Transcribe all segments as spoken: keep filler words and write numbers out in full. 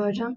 Merhaba hocam.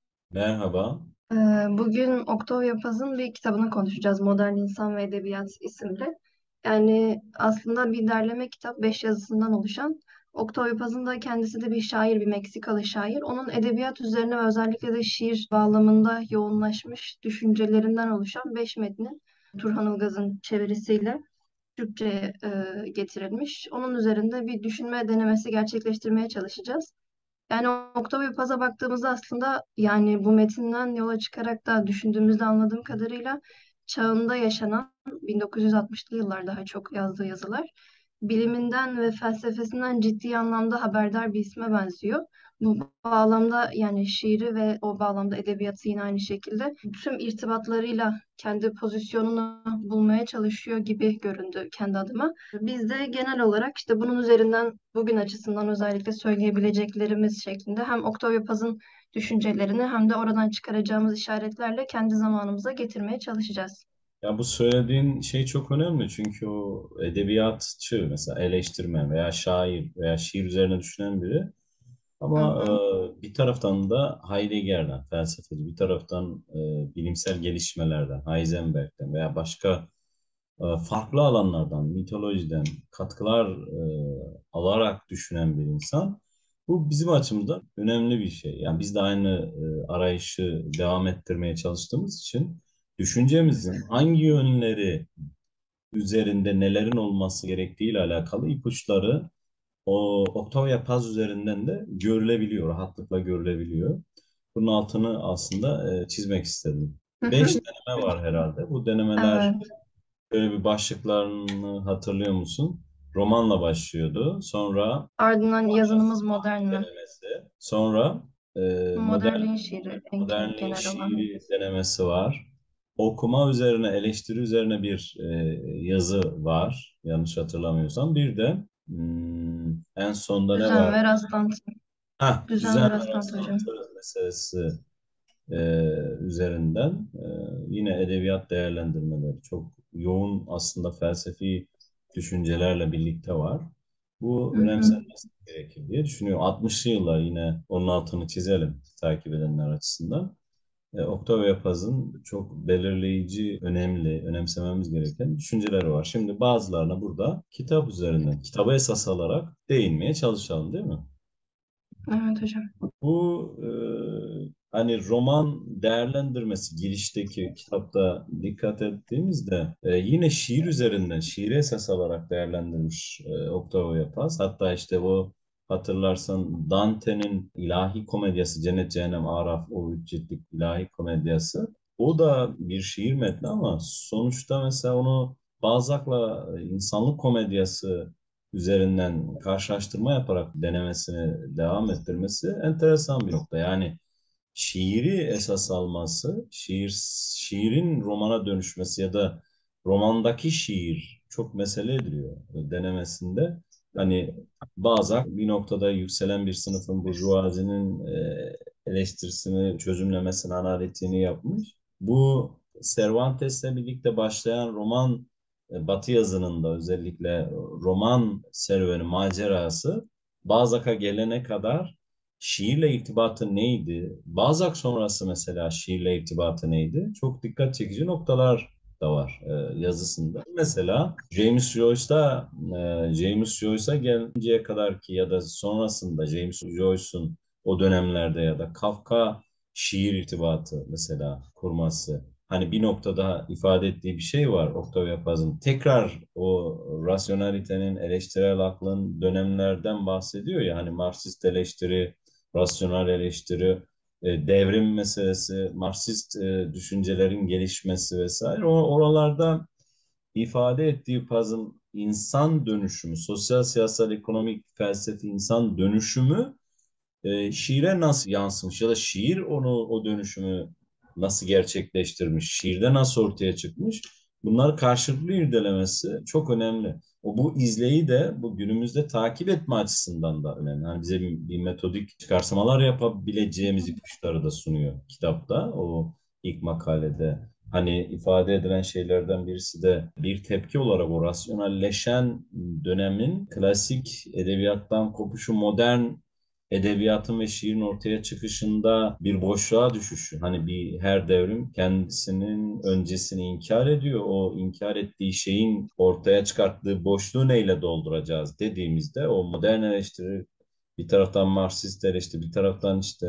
Merhaba. Ee, Bugün Octavia Paz'ın bir kitabını konuşacağız. Modern İnsan ve Edebiyat isimli. Yani aslında bir derleme kitap, beş yazısından oluşan. Octavia Paz'ın da kendisi de bir şair, bir Meksikalı şair. Onun edebiyat üzerine ve özellikle de şiir bağlamında yoğunlaşmış düşüncelerinden oluşan beş metnin Turhan Ilgaz'ın çevirisiyle Türkçe'ye e, getirilmiş. Onun üzerinde bir düşünme denemesi gerçekleştirmeye çalışacağız. Yani Octavio Paz'a baktığımızda aslında yani bu metinden yola çıkarak da düşündüğümüzde anladığım kadarıyla çağında yaşanan bin dokuz yüz altmışlı yıllar daha çok yazdığı yazılar biliminden ve felsefesinden ciddi anlamda haberdar bir isme benziyor. Bu bağlamda yani şiiri ve o bağlamda edebiyatı yine aynı şekilde tüm irtibatlarıyla kendi pozisyonunu bulmaya çalışıyor gibi göründü kendi adıma. Biz de genel olarak işte bunun üzerinden bugün açısından özellikle söyleyebileceklerimiz şeklinde hem Octavio Paz'ın düşüncelerini hem de oradan çıkaracağımız işaretlerle kendi zamanımıza getirmeye çalışacağız. Ya bu söylediğin şey çok önemli çünkü o edebiyatçı mesela eleştirmen veya şair veya şiir üzerine düşünen biri Hı ama hı. e, bir taraftan da Heidegger'den felsefeci, bir taraftan e, bilimsel gelişmelerden, Heisenberg'den veya başka e, farklı alanlardan, mitolojiden katkılar e, alarak düşünen bir insan. Bu bizim açımızdan önemli bir şey. Yani biz de aynı e, arayışı devam ettirmeye çalıştığımız için düşüncemizin hangi yönleri üzerinde nelerin olması gerektiğiyle alakalı ipuçları o Octavia Paz üzerinden de görülebiliyor, rahatlıkla görülebiliyor. Bunun altını aslında e, çizmek istedim. Hı Beş hı. deneme var herhalde. Bu denemeler Evet. böyle bir başlıklarını hatırlıyor musun? Romanla başlıyordu. Sonra Ardından yazınımız modern matematik mi? denemesi. Sonra e, modern Modernliğin şiiri en gen- modernliğin genel olan. şiiri denemesi var. Okuma üzerine, eleştiri üzerine bir e, yazı var. Yanlış hatırlamıyorsam. Bir de hmm, en sonda ne Düzen var? ve rastlantı. Ha, Düzen düzen ve ve rastlantı hocam. rastlantı meselesi e, üzerinden e, yine edebiyat değerlendirmeleri çok yoğun aslında felsefi düşüncelerle birlikte var. Bu Hı hı. önemsenmesi gerekir diye düşünüyorum. altmışlı yıllar yine onun altını çizelim takip edenler açısından. E, Octavia Paz'ın çok belirleyici, önemli, önemsememiz gereken düşünceleri var. Şimdi bazılarına burada kitap üzerinden, kitaba esas alarak değinmeye çalışalım, değil mi? Evet hocam. Bu e, hani roman değerlendirmesi girişteki kitapta dikkat ettiğimizde e, yine şiir üzerinden şiiri esas alarak değerlendirmiş e, Octavio Paz. Hatta işte o hatırlarsan Dante'nin ilahi komedyası Cennet Cehennem Araf o üç ciltlik ilahi komedyası. O da bir şiir metni ama sonuçta mesela onu Balzac'la e, insanlık komedyası üzerinden karşılaştırma yaparak denemesini devam ettirmesi enteresan bir nokta. Yani şiiri esas alması, şiir şiirin romana dönüşmesi ya da romandaki şiir çok mesele ediliyor denemesinde. Hani bazen bir noktada yükselen bir sınıfın burjuvazinin e, eleştirisini, çözümlemesini, analitiğini yapmış. Bu Cervantes'le birlikte başlayan roman e, Batı yazınında özellikle roman serüveni, macerası Balzac'a gelene kadar şiirle irtibatı neydi? Balzac sonrası mesela şiirle irtibatı neydi? Çok dikkat çekici noktalar da var e, yazısında. Mesela James Joyce'da e, James Joyce'a gelinceye kadar ki ya da sonrasında James Joyce'un o dönemlerde ya da Kafka şiir irtibatı mesela kurması. Hani bir noktada ifade ettiği bir şey var Octavia Paz'ın. Tekrar o rasyonalitenin, eleştirel aklın dönemlerden bahsediyor ya hani Marksist eleştiri, rasyonel eleştiri, e, devrim meselesi, Marksist e, düşüncelerin gelişmesi vesaire. O oralarda ifade ettiği Paz'ın insan dönüşümü, sosyal, siyasal, ekonomik, felsefi insan dönüşümü e, şiire nasıl yansımış ya da şiir onu o dönüşümü nasıl gerçekleştirmiş, şiirde nasıl ortaya çıkmış? Bunlar karşılıklı irdelemesi çok önemli. O bu izleyi de bu günümüzde takip etme açısından da önemli. Yani bize bir, bir metodik çıkarsamalar yapabileceğimiz ipuçları da sunuyor kitapta. O ilk makalede hani ifade edilen şeylerden birisi de bir tepki olarak o rasyonelleşen dönemin klasik edebiyattan kopuşu modern edebiyatın ve şiirin ortaya çıkışında bir boşluğa düşüşü. Hani bir her devrim kendisinin öncesini inkar ediyor. O inkar ettiği şeyin ortaya çıkarttığı boşluğu neyle dolduracağız dediğimizde o modern eleştiri bir taraftan Marksist eleştiri, bir taraftan işte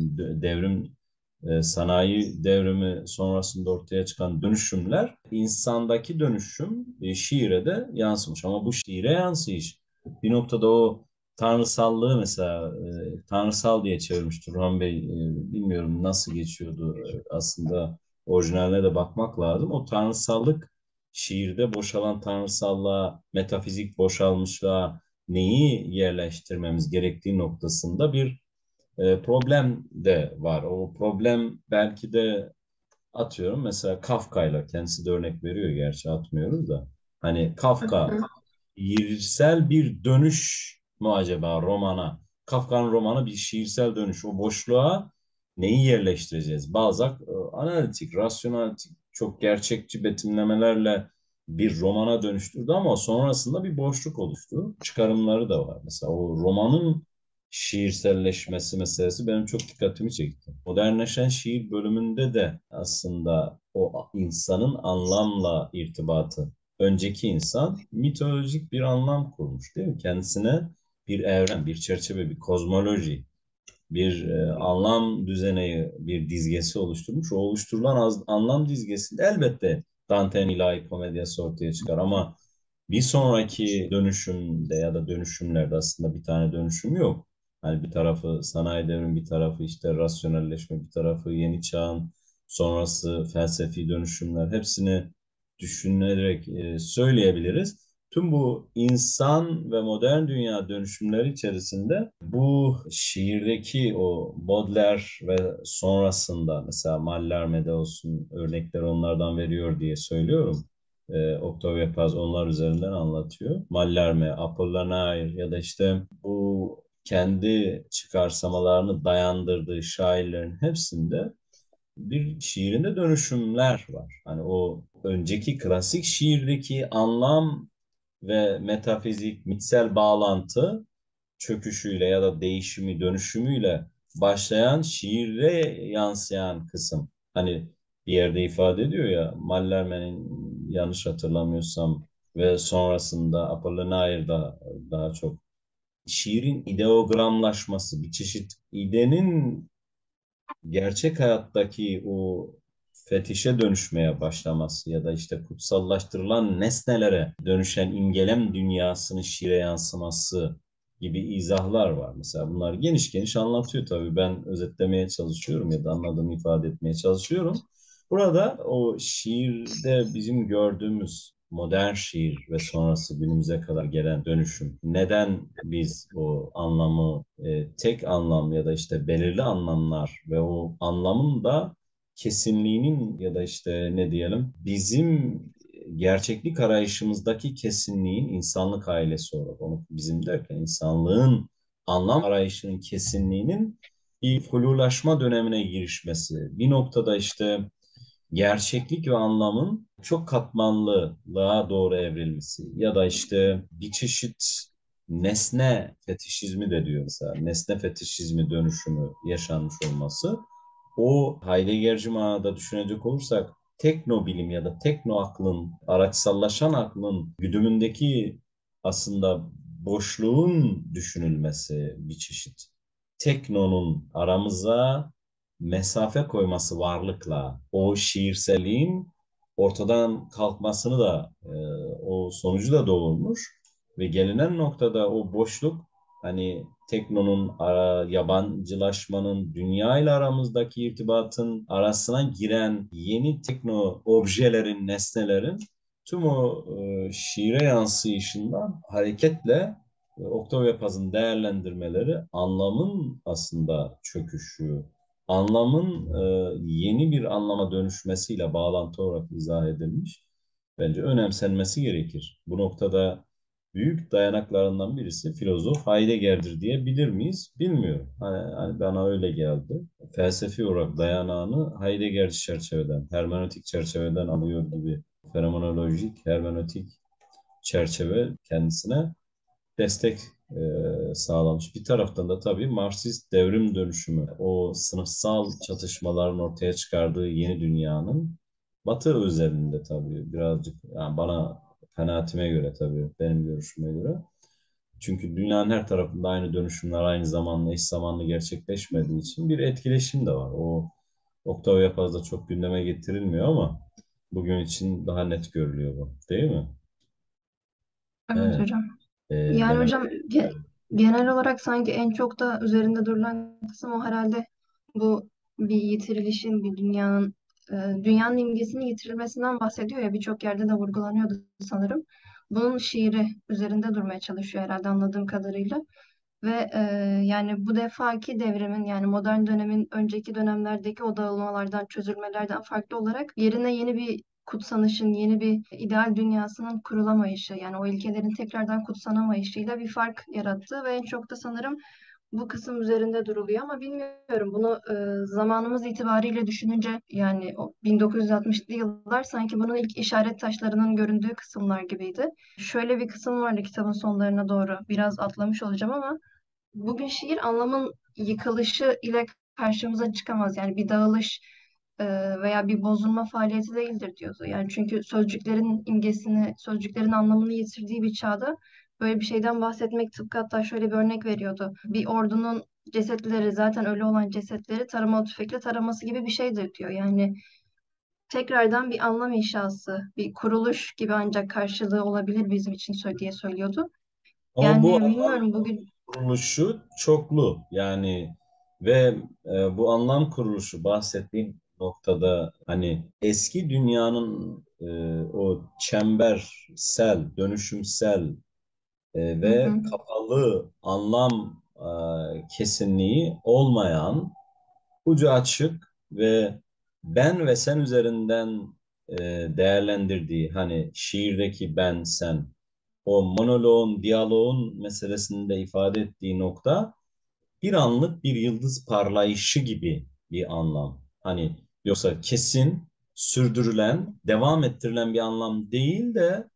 devrim e, sanayi devrimi sonrasında ortaya çıkan dönüşümler insandaki dönüşüm e, şiire de yansımış. Ama bu şiire yansıyış bir noktada o tanrısallığı mesela e, tanrısal diye çevirmiş Turhan Bey. E, bilmiyorum nasıl geçiyordu. E, aslında orijinaline de bakmak lazım. O tanrısallık şiirde boşalan tanrısallığa, metafizik boşalmışlığa neyi yerleştirmemiz gerektiği noktasında bir e, problem de var. O problem belki de atıyorum mesela Kafka'yla kendisi de örnek veriyor gerçi atmıyoruz da. Hani Hı Kafka hı. şiirsel bir dönüş mü acaba romana? Kafka'nın romanı bir şiirsel dönüş. O boşluğa neyi yerleştireceğiz? Balzac e, analitik, rasyonalitik, çok gerçekçi betimlemelerle bir romana dönüştürdü ama sonrasında bir boşluk oluştu. Çıkarımları da var. Mesela o romanın şiirselleşmesi meselesi benim çok dikkatimi çekti. Modernleşen şiir bölümünde de aslında o insanın anlamla irtibatı. Önceki insan mitolojik bir anlam kurmuş değil mi? Kendisine bir evren, bir çerçeve, bir kozmoloji, bir e, anlam düzeneği, bir dizgesi oluşturmuş. O oluşturulan az, anlam dizgesinde elbette Dante'nin ilahi komedyası ortaya çıkar ama bir sonraki dönüşümde ya da dönüşümlerde aslında bir tane dönüşüm yok. Hani bir tarafı sanayi devrimi, bir tarafı işte rasyonelleşme, bir tarafı yeni çağın sonrası felsefi dönüşümler hepsini düşünerek e, söyleyebiliriz. Tüm bu insan ve modern dünya dönüşümleri içerisinde bu şiirdeki o Baudelaire ve sonrasında mesela Mallarmé'de olsun örnekler onlardan veriyor diye söylüyorum. E, Octavia Paz onlar üzerinden anlatıyor. Mallarmé, Apollinaire ya da işte bu kendi çıkarsamalarını dayandırdığı şairlerin hepsinde bir şiirinde dönüşümler var. Hani o önceki klasik şiirdeki anlam ve metafizik, mitsel bağlantı çöküşüyle ya da değişimi, dönüşümüyle başlayan şiire yansıyan kısım. Hani bir yerde ifade ediyor ya Mallarmé'nin yanlış hatırlamıyorsam ve sonrasında Apollinaire daha çok şiirin ideogramlaşması, bir çeşit idenin gerçek hayattaki o fetişe dönüşmeye başlaması ya da işte kutsallaştırılan nesnelere dönüşen imgelem dünyasının şiire yansıması gibi izahlar var. Mesela bunlar geniş geniş anlatıyor tabii. Ben özetlemeye çalışıyorum ya da anladığımı ifade etmeye çalışıyorum. Burada o şiirde bizim gördüğümüz modern şiir ve sonrası günümüze kadar gelen dönüşüm. Neden biz o anlamı e, tek anlam ya da işte belirli anlamlar ve o anlamın da kesinliğinin ya da işte ne diyelim bizim gerçeklik arayışımızdaki kesinliğin insanlık ailesi olarak onu bizim derken insanlığın anlam arayışının kesinliğinin bir flulaşma dönemine girişmesi. Bir noktada işte gerçeklik ve anlamın çok katmanlılığa doğru evrilmesi ya da işte bir çeşit nesne fetişizmi de diyor mesela nesne fetişizmi dönüşümü yaşanmış olması o Heideggerci manada düşünecek olursak tekno bilim ya da tekno aklın araçsallaşan aklın güdümündeki aslında boşluğun düşünülmesi bir çeşit teknonun aramıza mesafe koyması varlıkla o şiirselliğin ortadan kalkmasını da e, o sonucu da doğurmuş ve gelinen noktada o boşluk hani teknonun ara, yabancılaşmanın dünya ile aramızdaki irtibatın arasına giren yeni tekno objelerin nesnelerin tüm o e, şiire yansıyışından hareketle e, Octavia Paz'ın değerlendirmeleri anlamın aslında çöküşü, anlamın e, yeni bir anlama dönüşmesiyle bağlantı olarak izah edilmiş. Bence önemsenmesi gerekir. Bu noktada büyük dayanaklarından birisi filozof Heidegger'dir diyebilir miyiz? Bilmiyorum. Hani, hani bana öyle geldi. Felsefi olarak dayanağını Heidegger çerçeveden, hermenötik çerçeveden alıyor gibi fenomenolojik, hermenötik çerçeve kendisine destek e, sağlamış. Bir taraftan da tabii Marksist devrim dönüşümü, o sınıfsal çatışmaların ortaya çıkardığı yeni dünyanın Batı özelinde tabii birazcık, yani bana, kanaatime göre, tabii benim görüşüme göre. Çünkü dünyanın her tarafında aynı dönüşümler aynı zamanlı, eş zamanlı gerçekleşmediği için bir etkileşim de var. O Octavia Paz'da çok gündeme getirilmiyor ama bugün için daha net görülüyor bu, değil mi? Evet Evet. hocam. E, Yani demek. hocam ge- genel olarak sanki en çok da üzerinde durulan kısım o herhalde bu bir yitirilişin, bir dünyanın e, dünyanın imgesinin yitirilmesinden bahsediyor ya, birçok yerde de vurgulanıyordu sanırım. Bunun şiiri üzerinde durmaya çalışıyor herhalde anladığım kadarıyla. Ve e, yani bu defaki devrimin, yani modern dönemin önceki dönemlerdeki o dağılmalardan, çözülmelerden farklı olarak yerine yeni bir kutsanışın, yeni bir ideal dünyasının kurulamayışı, yani o ilkelerin tekrardan kutsanamayışıyla bir fark yarattı ve en çok da sanırım bu kısım üzerinde duruluyor ama bilmiyorum bunu e, zamanımız itibariyle düşününce, yani o bin dokuz yüz altmışlı yıllar sanki bunun ilk işaret taşlarının göründüğü kısımlar gibiydi. Şöyle bir kısım vardı kitabın sonlarına doğru, biraz atlamış olacağım ama bugün şiir anlamın yıkılışı ile karşımıza çıkamaz. Yani bir dağılış e, veya bir bozulma faaliyeti değildir diyordu. Yani çünkü sözcüklerin imgesini, sözcüklerin anlamını yitirdiği bir çağda böyle bir şeyden bahsetmek, tıpkı hatta şöyle bir örnek veriyordu. Bir ordunun cesetleri, zaten ölü olan cesetleri taramalı tüfekle taraması gibi bir şeydir diyor. Yani tekrardan bir anlam inşası, bir kuruluş gibi ancak karşılığı olabilir bizim için sö- diye söylüyordu. Ama bu Yani bilmiyorum bugün. kuruluşu çoklu yani, ve e, bu anlam kuruluşu bahsettiğim noktada, hani eski dünyanın e, o çembersel, dönüşümsel e, Hı ve hı. kapalı anlam e, kesinliği olmayan, ucu açık ve ben ve sen üzerinden e, değerlendirdiği, hani şiirdeki ben sen, o monoloğun, diyaloğun meselesinde ifade ettiği nokta, bir anlık bir yıldız parlayışı gibi bir anlam. Hani yoksa kesin, sürdürülen, devam ettirilen bir anlam değil de,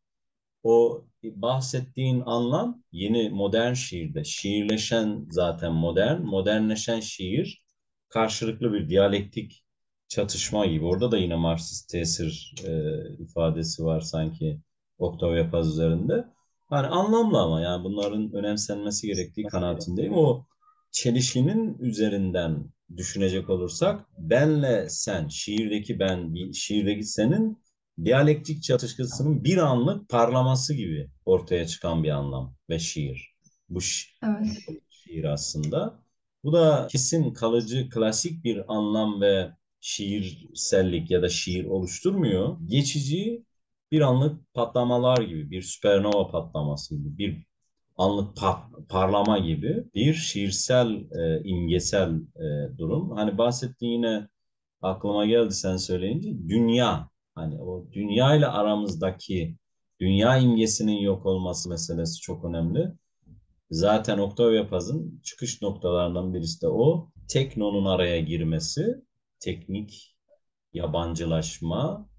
o bahsettiğin anlam yeni modern şiirde. Şiirleşen zaten modern, modernleşen şiir karşılıklı bir diyalektik çatışma gibi. Orada da yine Marksist tesir e, ifadesi var sanki Octavia Paz üzerinde. Hani anlamlı, ama yani bunların önemsenmesi gerektiği kanaatindeyim. O çelişkinin üzerinden düşünecek olursak, benle sen, şiirdeki ben, bir şiirdeki senin diyalektik çatışkısının bir anlık parlaması gibi ortaya çıkan bir anlam ve şiir. Bu şi- Evet. şiir aslında. Bu da kesin, kalıcı, klasik bir anlam ve şiirsellik ya da şiir oluşturmuyor. Geçici, bir anlık patlamalar gibi, bir süpernova patlaması gibi, bir anlık pa- parlama gibi bir şiirsel, e, imgesel e, durum. Hani bahsettiğin, yine aklıma geldi sen söyleyince, dünya. Hani o dünya ile aramızdaki dünya imgesinin yok olması meselesi çok önemli. Zaten Octavia Paz'ın çıkış noktalarından birisi de o. Teknonun araya girmesi, teknik yabancılaşma,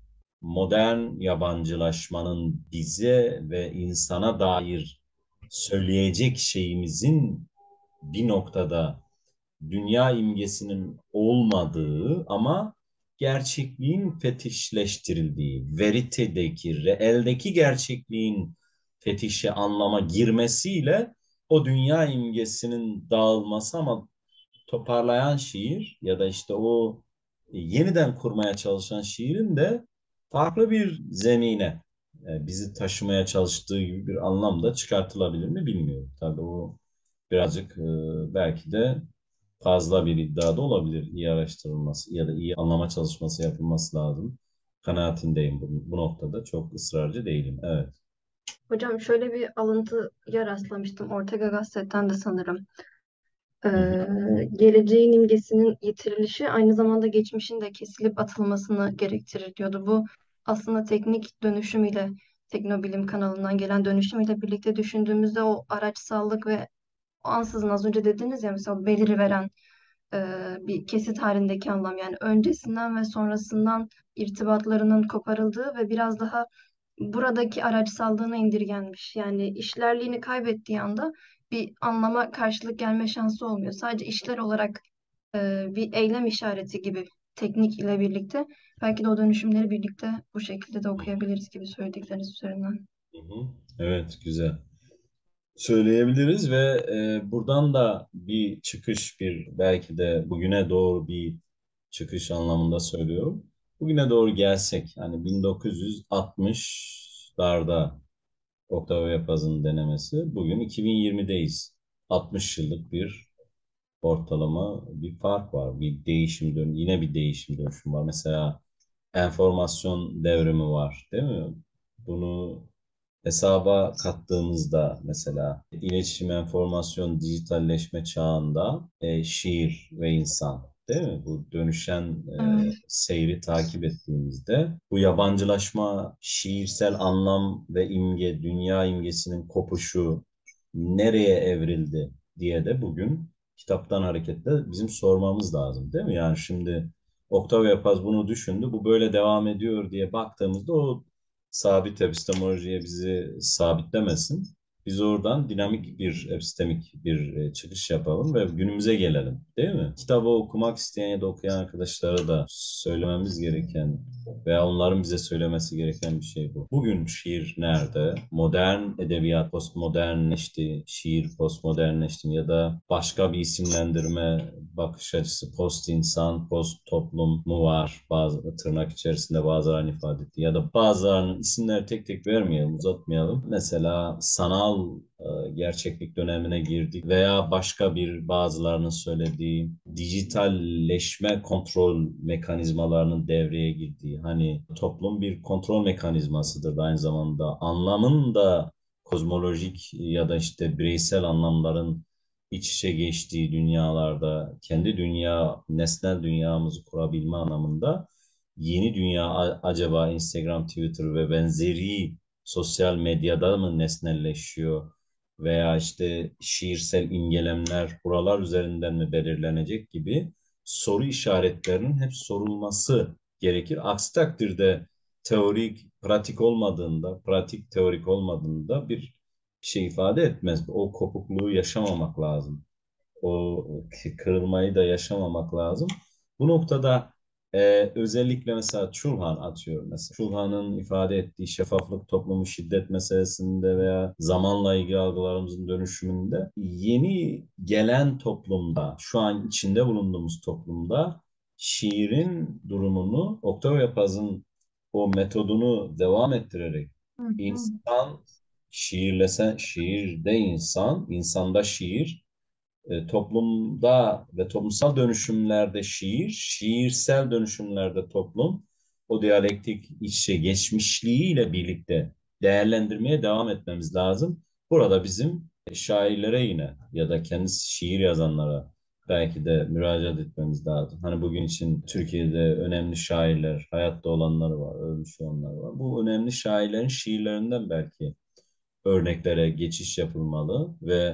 modern yabancılaşmanın bize ve insana dair söyleyecek şeyimizin bir noktada dünya imgesinin olmadığı ama gerçekliğin fetişleştirildiği, veritedeki, reeldeki gerçekliğin fetişe, anlama girmesiyle o dünya imgesinin dağılması, ama toparlayan şiir ya da işte o yeniden kurmaya çalışan şiirin de farklı bir zemine e, bizi taşımaya çalıştığı gibi bir anlam da çıkartılabilir mi bilmiyorum. Tabii o birazcık e, belki de fazla bir iddia da olabilir. İyi araştırılması ya da iyi anlama çalışması yapılması lazım. Kanaatindeyim bu, bu noktada. Çok ısrarcı değilim. Evet. Hocam şöyle bir alıntıya rastlamıştım. Ortega Gasset'ten de sanırım. Hı hı. Ee, geleceğin imgesinin yitirilişi aynı zamanda geçmişin de kesilip atılmasını gerektirir diyordu. Bu aslında teknik dönüşüm ile, Teknobilim kanalından gelen dönüşüm ile birlikte düşündüğümüzde o araçsallık ve o ansızın az önce dediniz ya, mesela beliri veren e, bir kesit halindeki anlam, yani öncesinden ve sonrasından irtibatlarının koparıldığı ve biraz daha buradaki araçsallığına indirgenmiş. Yani işlerliğini kaybettiği anda bir anlama karşılık gelme şansı olmuyor. Sadece işler olarak e, bir eylem işareti gibi teknik ile birlikte belki de o dönüşümleri birlikte bu şekilde de okuyabiliriz gibi söyledikleriniz üzerinden. Hı hı. Evet, güzel. Söyleyebiliriz ve e, buradan da bir çıkış, bir belki de bugüne doğru bir çıkış anlamında söylüyorum. Bugüne doğru gelsek, hani bin dokuz yüz altmışlarda Octavia Paz'ın denemesi, bugün iki bin yirmideyiz. altmış yıllık bir ortalama bir fark var. Bir değişim dön yine bir değişim dönüşüm var. Mesela enformasyon devrimi var, değil mi? Bunu hesaba kattığımızda mesela iletişim, enformasyon, dijitalleşme çağında e, şiir ve insan, değil mi? Bu dönüşen e, Evet, seyri takip ettiğimizde bu yabancılaşma, şiirsel anlam ve imge, dünya imgesinin kopuşu nereye evrildi diye de bugün kitaptan hareketle bizim sormamız lazım, değil mi? Yani şimdi Octavio Paz bunu düşündü, bu böyle devam ediyor diye baktığımızda o sabit epistemolojiye bizi sabitlemesin. Biz oradan dinamik bir epistemik bir e, çıkış yapalım ve günümüze gelelim, değil mi? Kitabı okumak isteyen ya da okuyan arkadaşlara da söylememiz gereken veya onların bize söylemesi gereken bir şey bu. Bugün şiir nerede? Modern edebiyat postmodernleşti, şiir postmodernleşti ya da başka bir isimlendirme bakış açısı post insan, post toplum mu var? Bazı tırnak içerisinde bazılarının ifade ettiği ya da bazılarının isimleri tek tek vermeyelim, uzatmayalım. Mesela sanal e, gerçeklik dönemine girdik veya başka bir bazılarının söylediği dijitalleşme kontrol mekanizmalarının devreye girdiği, hani toplum bir kontrol mekanizmasıdır da aynı zamanda anlamın da kozmolojik ya da işte bireysel anlamların iç içe geçtiği dünyalarda kendi dünya, nesnel dünyamızı kurabilme anlamında yeni dünya acaba Instagram, Twitter ve benzeri sosyal medyada mı nesnelleşiyor veya işte şiirsel imgelemler buralar üzerinden mi belirlenecek gibi soru işaretlerinin hep sorulması gerekir. Aksi takdirde teorik, pratik olmadığında, pratik teorik olmadığında bir şey ifade etmez. O kopukluğu yaşamamak lazım. O kırılmayı da yaşamamak lazım. Bu noktada e, özellikle mesela Çulhan atıyor mesela. Çulhan'ın ifade ettiği şeffaflık toplumu şiddet meselesinde veya zamanla ilgili algılarımızın dönüşümünde yeni gelen toplumda, şu an içinde bulunduğumuz toplumda şiirin durumunu Octavio Paz'ın o metodunu devam ettirerek hı hı. insan şiirlesen şiirde insan, insanda şiir e, toplumda ve toplumsal dönüşümlerde şiir, şiirsel dönüşümlerde toplum, o diyalektik iç içe geçmişliğiyle birlikte değerlendirmeye devam etmemiz lazım. Burada bizim şairlere yine ya da kendisi şiir yazanlara belki de müracaat etmemiz lazım. Hani bugün için Türkiye'de önemli şairler, hayatta olanları var, ölmüş olanlar var. Bu önemli şairlerin şiirlerinden belki örneklere geçiş yapılmalı ve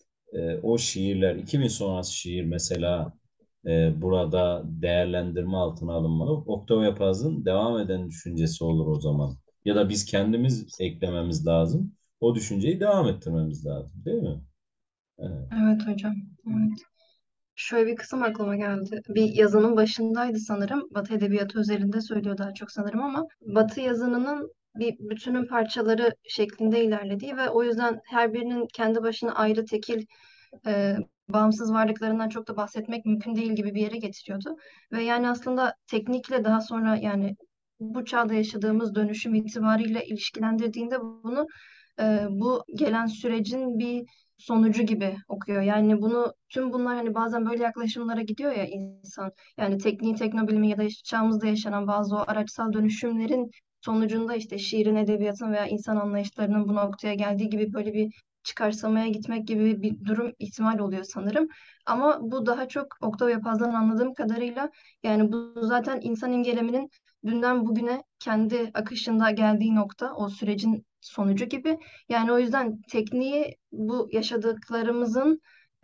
e, o şiirler, iki bin sonrası şiir mesela e, burada değerlendirme altına alınmalı. Octavia Paz'ın devam eden düşüncesi olur o zaman. Ya da biz kendimiz eklememiz lazım. O düşünceyi devam ettirmemiz lazım, değil mi? Evet. Evet hocam. Evet. Şöyle bir kısım aklıma geldi. Bir yazının başındaydı sanırım. Batı Edebiyatı özelinde söylüyor daha çok sanırım ama Batı yazınının bir bütünün parçaları şeklinde ilerlediği ve o yüzden her birinin kendi başına ayrı tekil e, bağımsız varlıklarından çok da bahsetmek mümkün değil gibi bir yere getiriyordu. Ve yani aslında teknikle daha sonra yani bu çağda yaşadığımız dönüşüm itibariyle ilişkilendirdiğinde bunu e, bu gelen sürecin bir sonucu gibi okuyor. Yani bunu tüm bunlar hani bazen böyle yaklaşımlara gidiyor ya insan. Yani tekniği, teknobilimi ya da işte çağımızda yaşanan bazı o araçsal dönüşümlerin sonucunda işte şiirin, edebiyatın veya insan anlayışlarının bu noktaya geldiği gibi böyle bir çıkarsamaya gitmek gibi bir durum ihtimal oluyor sanırım. Ama bu daha çok Octavia Paz'dan anladığım kadarıyla yani bu zaten insan imgeleminin dünden bugüne kendi akışında geldiği nokta o sürecin sonucu gibi. Yani o yüzden tekniği bu yaşadıklarımızın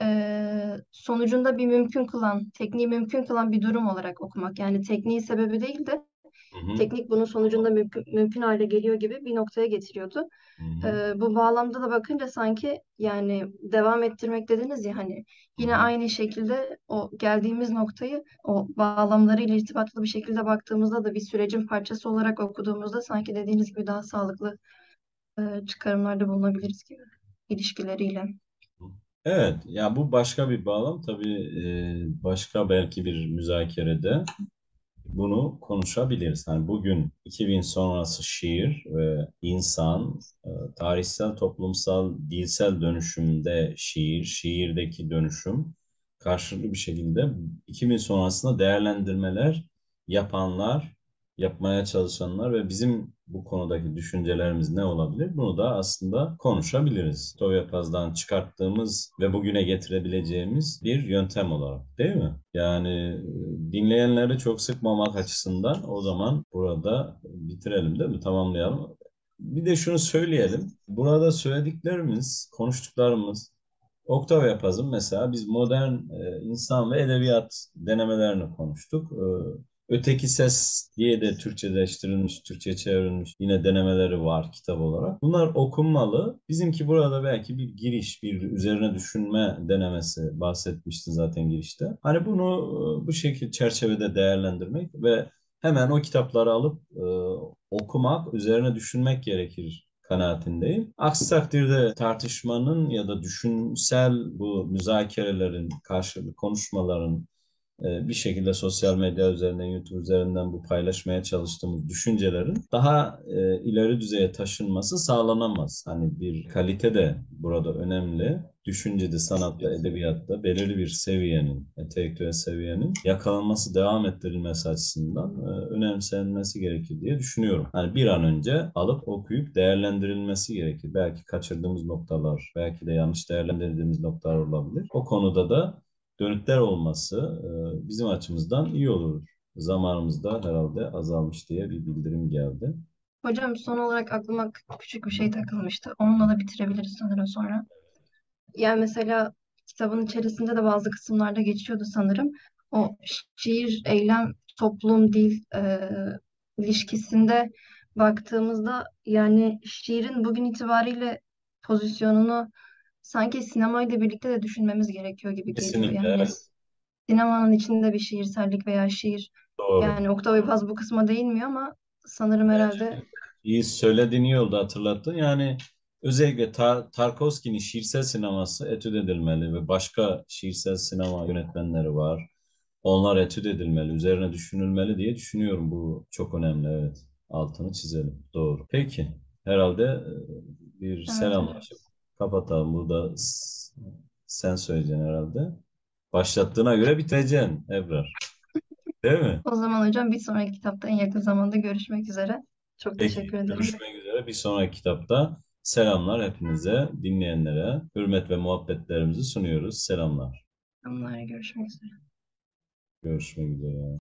eee, sonucunda bir mümkün kılan, tekniği mümkün kılan bir durum olarak okumak. Yani tekniği sebebi değil de Hı hı. teknik bunun sonucunda mümkün, mümkün hale geliyor gibi bir noktaya getiriyordu. Hı hı. Ee, bu bağlamda da bakınca sanki yani devam ettirmek dediniz ya hani Hı yine hı. aynı şekilde o geldiğimiz noktayı o bağlamlarıyla irtibatlı bir şekilde baktığımızda da bir sürecin parçası olarak okuduğumuzda sanki dediğiniz gibi daha sağlıklı e, çıkarımlarda bulunabiliriz gibi ilişkileriyle. Evet, ya bu başka bir bağlam tabii, e, başka belki bir müzakerede bunu konuşabiliriz. Hani bugün iki bin sonrası şiir ve insan, e, tarihsel, toplumsal, dilsel dönüşümde şiir, şiirdeki dönüşüm karşılıklı bir şekilde iki bin sonrasında değerlendirmeler yapanlar, yapmaya çalışanlar ve bizim bu konudaki düşüncelerimiz ne olabilir? Bunu da aslında konuşabiliriz. Toyopaz'dan çıkarttığımız ve bugüne getirebileceğimiz bir yöntem olarak, değil mi? Yani e, dinleyenleri çok sıkmamak açısından o zaman burada bitirelim, değil mi? Tamamlayalım. Bir de şunu söyleyelim. Burada söylediklerimiz, konuştuklarımız Octavia Yapaz'ın mesela biz modern e, insan ve edebiyat denemelerini konuştuk. E, Öteki Ses diye de Türkçeleştirilmiş, Türkçe çevrilmiş yine denemeleri var kitap olarak. Bunlar okunmalı. Bizimki burada belki bir giriş, bir üzerine düşünme denemesi bahsetmişti zaten girişte. Hani bunu e, bu şekilde çerçevede değerlendirmek ve hemen o kitapları alıp e, okumak, üzerine düşünmek gerekir kanaatindeyim. Aksi takdirde tartışmanın ya da düşünsel bu müzakerelerin, karşılıklı konuşmaların e, bir şekilde sosyal medya üzerinden, YouTube üzerinden bu paylaşmaya çalıştığımız düşüncelerin daha e, ileri düzeye taşınması sağlanamaz. Hani bir kalite de burada önemli. Düşüncede, sanatta, edebiyatta belirli bir seviyenin, entelektüel seviyenin yakalanması, devam ettirilmesi açısından e, önemsenmesi gerekir diye düşünüyorum. Hani bir an önce alıp okuyup değerlendirilmesi gerekir. Belki kaçırdığımız noktalar, belki de yanlış değerlendirdiğimiz noktalar olabilir. O konuda da dönütler olması e, bizim açımızdan iyi olur. Zamanımız da herhalde azalmış diye bir bildirim geldi. Hocam son olarak aklıma k- küçük bir şey takılmıştı. Onunla da bitirebiliriz sanırım sonra. Yani mesela kitabın içerisinde de bazı kısımlarda geçiyordu sanırım. O şiir, eylem, toplum, dil e, ilişkisinde baktığımızda yani şiirin bugün itibariyle pozisyonunu sanki sinemayla birlikte de düşünmemiz gerekiyor gibi geliyor. Kesinlikle, Yani evet. sinemanın içinde bir şiirsellik veya şiir Doğru. yani Octavio Paz bu kısma değinmiyor ama sanırım herhalde İyi söylediğin, iyi oldu, hatırlattın. Yani özellikle Tar Tarkovski'nin şiirsel sineması etüt edilmeli ve başka şiirsel sinema yönetmenleri var. Onlar etüt edilmeli, üzerine düşünülmeli diye düşünüyorum. Bu çok önemli, evet. Altını çizelim. Doğru. Peki. Herhalde e, bir evet hocam. selamlaşıp kapatalım. Burada s- sen söyleyeceksin herhalde. Başlattığına göre bitireceksin Ebrar. Değil mi? O zaman hocam bir sonraki kitapta en yakın zamanda görüşmek üzere. Çok Peki, teşekkür ederim. görüşmek üzere. Bir sonraki kitapta selamlar hepinize, dinleyenlere. Hürmet ve muhabbetlerimizi sunuyoruz. Selamlar. Onlarla görüşmek üzere. Görüşmek üzere.